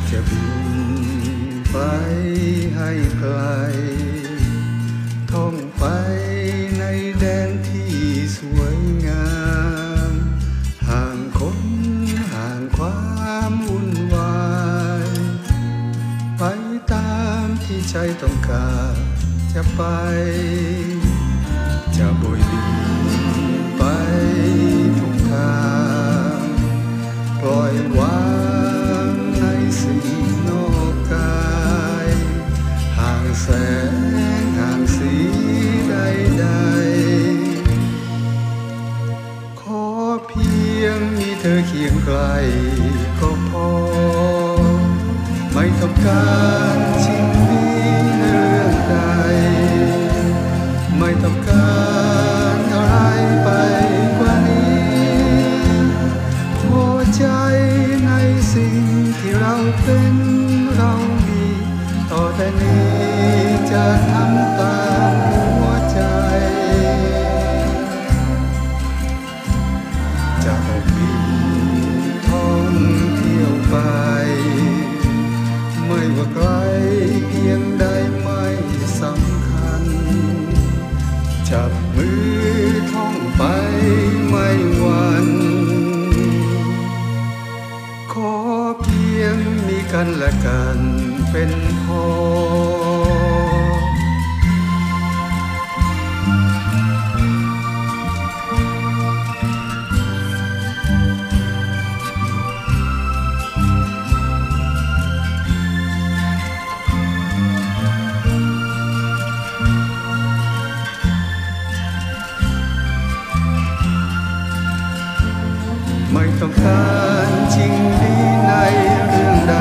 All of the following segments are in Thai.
จะบินไปให้ไกลท่องไปในแดนที่สวยงามห่างคนห่างความวุ่นวายไปตามที่ใจต้องการจะไปจะโบยบินไปทุกทางปล่อยวางในสิ่งนอกกายห่างแสงห่างสีใดๆขอเพียงมีเธอเคียงไกลก็พอไม่ต้องการสิ่งนี้เรื่องใดไม่ต้องการอะไรไปกว่านี้พอใจในสิ่งที่เราเป็นเรามีต่อแต่นี้จะทำตามหัวใจจะออกบินท่องเที่ยวไปไม่ว่าไกลเพียงใดไม่สำคัญจับมือท่องไปไม่หวั่นขอเพียงมีกันและกันเป็นพอไม่ต้องการจริงดีในเรื่องใด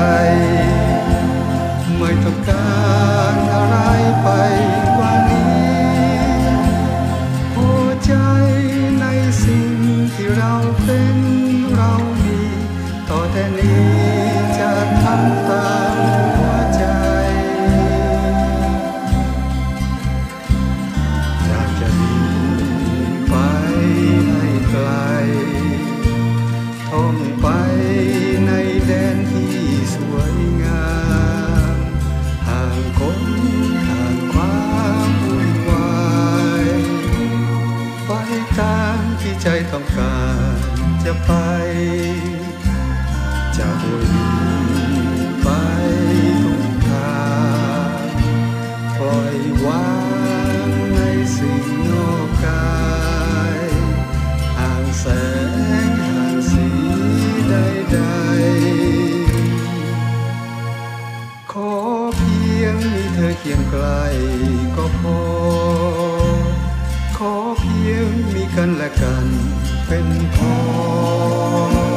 ไม่ต้องการอะไรไปกว่านี้พอใจในสิ่งที่เราเป็นเรามีต่อแต่นี้จะทำตามหัวใจอยากจะบินไปให้ไกลท่องไปในแดนที่สวยงามห่างคนห่างความวุ่นวายไปตามที่ใจต้องการจะไปจะโบยบินไปทุกทางปล่อยวางในสิ่งนอกกายห่างแสงห่างสีใดๆขอเพียงมีเธอเคียงไกลก็พอขอเพียงมีกันและกันเป็นพอ